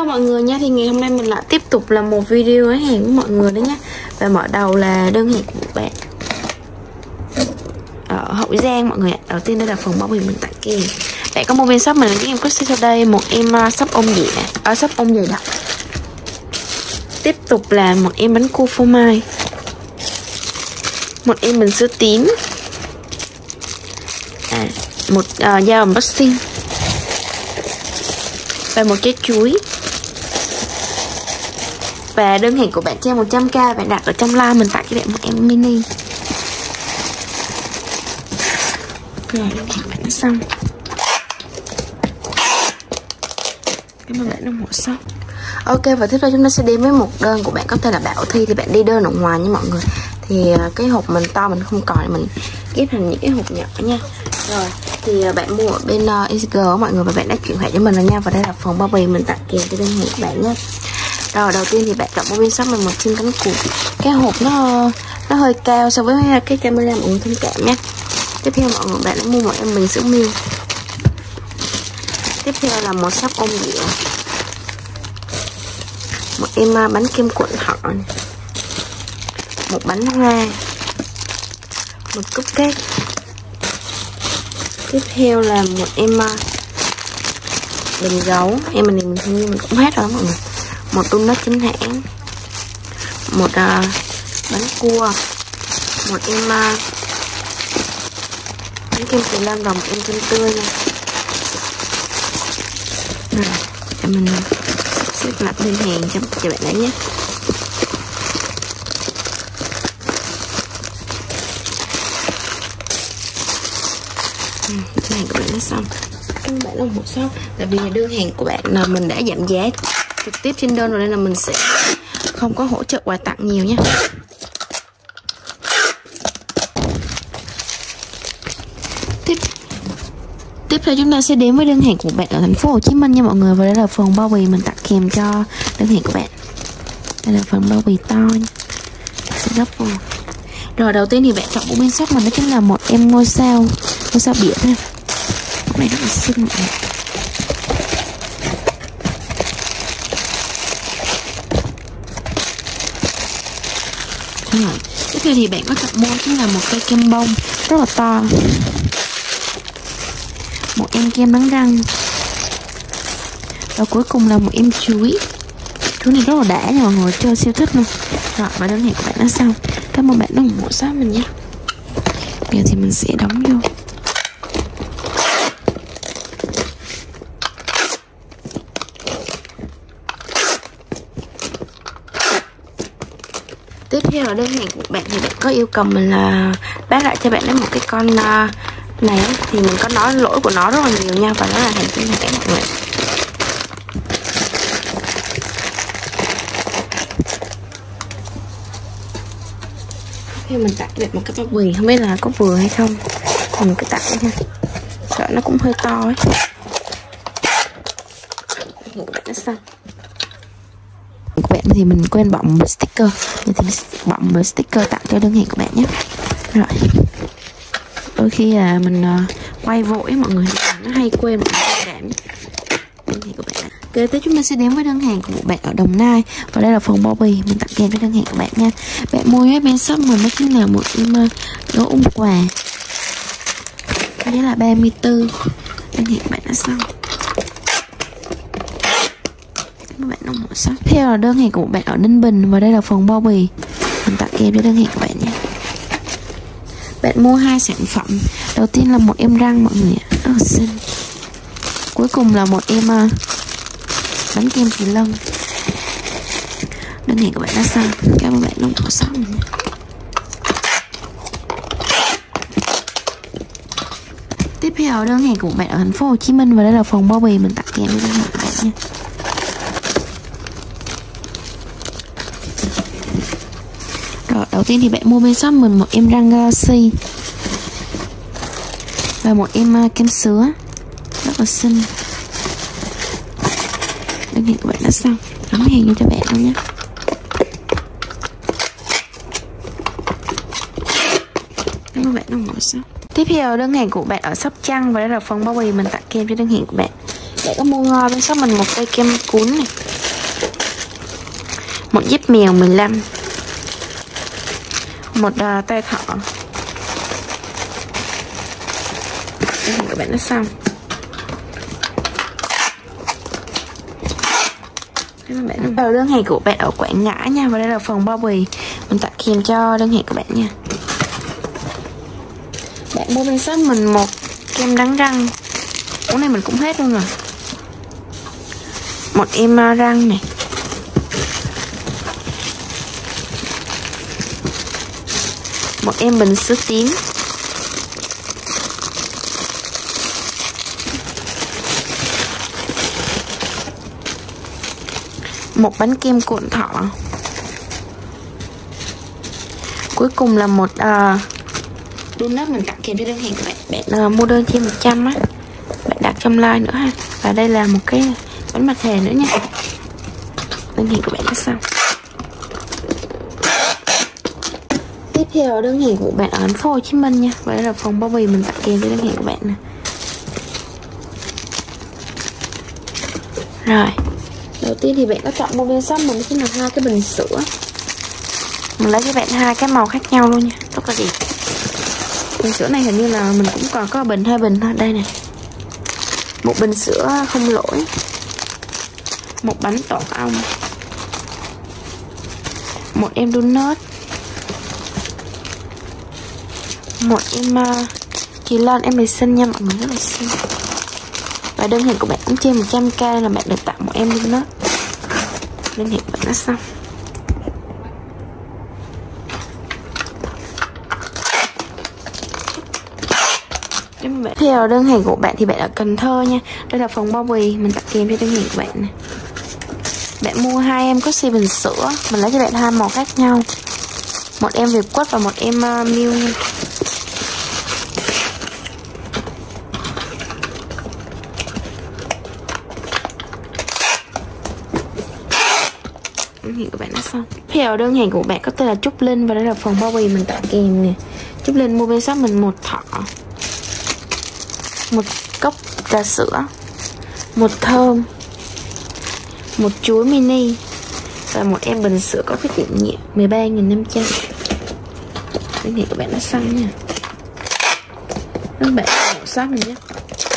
mọi người nha, thì ngày hôm nay mình lại tiếp tục là một video bán hàng của mọi người đấy nhá. Và mở đầu là đơn hàng của một bạn ở Hậu Giang mọi người ạ. Đầu tiên đây là phần bao bì mình tặng kèm. Bạn có một bên shop mình em có sau đây một em shop ôm dẻ ở shop ôm dày đặc. Tiếp tục là một em bánh cua phô mai, một em bình sữa tím, một dao unboxing và một trái chuối. Và đơn hàng của bạn trên 100k bạn đặt ở trong live mình tặng cho bạn một em mini. Rồi đơn hàng bạn đã xong. Cảm ơn bạn ủng hộ shop. Ok, và tiếp theo chúng ta sẽ đến với một đơn của bạn có thể là Bảo Thi. Thì bạn đi đơn ở ngoài nha mọi người. Thì cái hộp mình to mình không còn, mình ghép thành những cái hộp nhỏ nha. Rồi thì bạn mua ở bên XG mọi người, và bạn đã chuyển khoản cho mình rồi nha. Và đây là phần bao bì mình tặng kèm cho đơn hàng của bạn nhé. Rồi đầu tiên thì bạn chọn bên shop mình một chim cánh cụt. Cái hộp nó hơi cao so với cái camera, mọi người thông cảm nhé. Tiếp theo mọi người bạn đã mua một em bình sữa Milk. Tiếp theo là một sắp ôm dẻo, một em bánh kem cuộn thọ, một bánh hoa, một cupcake. Tiếp theo là một em bình gấu, em mình hình như mình cũng hết rồi mọi người. Một donut chính hãng, một bánh cua, một em bánh kem kỳ lam đồng, em kem tươi nha. Rồi để mình xếp lại đơn hàng cho bạn đấy nhé. Đơn hàng của bạn nó xong. Các bạn là một shop, tại vì đơn hàng của bạn là mình đã giảm giá trực tiếp trên đơn rồi nên là mình sẽ không có hỗ trợ quà tặng nhiều nhé. Tiếp theo chúng ta sẽ đến với đơn hàng của bạn ở thành phố Hồ Chí Minh nha mọi người. Và đây là phần bao bì mình tặng kèm cho đơn hàng của bạn. Đây là phần bao bì to nha, sẽ gấp vào. Rồi đầu tiên thì bạn chọn của bên shop mình đó chính là một em ngôi sao biển ha. Cái này rất là xinh mọi người. Rồi tiếp theo thì bạn có chọn mua chính là một cây kem bông rất là to, một em kem đánh răng, và cuối cùng là một em chuối. Chuối này rất là đã nha mọi người, chơi siêu thích luôn. Rồi và đơn hàng của bạn đã xong. Cảm ơn bạn đã ủng hộ shop mình nhé. Bây giờ thì mình sẽ đóng vô. Tiếp theo là đơn hàng của bạn thì bạn có yêu cầu mình là bán lại cho bạn đến một cái con này thì mình có nói lỗi của nó rất là nhiều nha, và nó là hàng chính hãng mọi người. Theo mình tặng bạn một cái bao bì, không biết là có vừa hay không, mình cứ tặng nha, sợ nó cũng hơi to ấy. Bạn đã xong. Của bạn thì mình quên bọng một sticker, thì mình bọng một sticker tặng cho đơn hàng của bạn nhé. Rồi đôi khi là mình quay vội mọi người, nó hay quên một cái đơn hàng của bạn. Kế tiếp chúng ta sẽ đến với đơn hàng của một bạn ở Đồng Nai, và đây là phần bao bì mình tặng kèm cho đơn hàng của bạn nha. Bạn mua với bên shop mình đó chính là một em gấu ung quà, đây là 34. Đơn hàng của bạn đã xong. Các bạn ủng hộ shop. Theo là đơn hàng của một bạn ở Ninh Bình, và đây là phần bao bì mình tặng kèm cho đơn hàng của bạn nha. Bạn mua hai sản phẩm. Đầu tiên là một em răng mọi người ạ, rất là xinh. Cuối cùng là một em bánh kem kỳ lân. Đơn hàng của bạn đã xong. Cảm ơn bạn ủng hộ shop mình nha. Tiếp theo đơn hàng của bạn ở thành phố Hồ Chí Minh, và đây là phần bao bì mình tặng kèm cho đơn hàng của bạn nha. Rồi đầu tiên thì bạn mua bên shop mình một em răng Galaxy và một em kem sứa rất là xinh. Đơn hàng của bạn đã xong, đóng hàng vô cho bạn luôn nhé. Cảm ơn bạn ủng hộ shop. Tiếp theo đơn hàng của bạn ở Sóc Trăng, và đây là phần bao bì mình tặng kem cho đơn hàng của bạn. Bạn có mua bên shop mình một cây kem cuốn này, một dép mèo 15, một tay thỏ. Các bạn nó xong. Vào đơn hàng của bạn ở Quảng Ngãi nha. Và đây là phần bao bì mình tặng kèm cho đơn hàng của bạn nha. Bạn mua bên shop mình một kem đánh răng. Cái này mình cũng hết luôn rồi. Một em răng này. Một em bình sữa tím. Một bánh kem cuộn thỏ. Cuối cùng là một donut mình tặng kèm cho đơn hàng của bạn. Bạn mua đơn trên 100 á, bạn đặt trong like nữa ha. Và đây là một cái bánh mặt hề nữa nha. Đơn hàng của bạn đã xong. Tiếp theo đơn hàng của bạn ở thành phố Hồ Chí Minh nha. Và đây là phần bao bì mình tặng kèm cho đơn hàng của bạn nè. Rồi, đầu tiên thì bạn có chọn mua bên shop mình chính là 2 cái bình sữa. Mình lấy cho bạn 2 cái màu khác nhau luôn nha, rất là đẹp. Bình sữa này hình như là mình cũng còn có bình 2 bình thôi. Đây nè, một bình sữa không lỗi, một bánh tổ ong, một em donut, một em kỳ lân. Em này xinh nha mọi người, rất là xinh. Và đơn hàng của bạn cũng trên 100k là bạn được tặng một em donut. Đơn hàng của bạn đã xong. Theo đơn hàng của bạn thì bạn ở Cần Thơ nha. Đây là phần bao bì mình tặng kèm cho đơn hàng của bạn này. Bạn mua 2 em có xì bình sữa. Mình lấy cho bạn 2 màu khác nhau. Một em Việt Quất và một em Miu nha. Đơn hàng của bạn đã xong. Theo đơn hàng của bạn có tên là Trúc Linh. Và đây là phần bao bì mình tặng kèm nè. Trúc Linh mua bên shop mình một thỏ, một cốc trà sữa, một thơm, một chuối mini và một em bình sữa có cái tiện nhẹ 13.500. Cái này của bạn nó xanh nha. Các bạn màu sắc này nhé.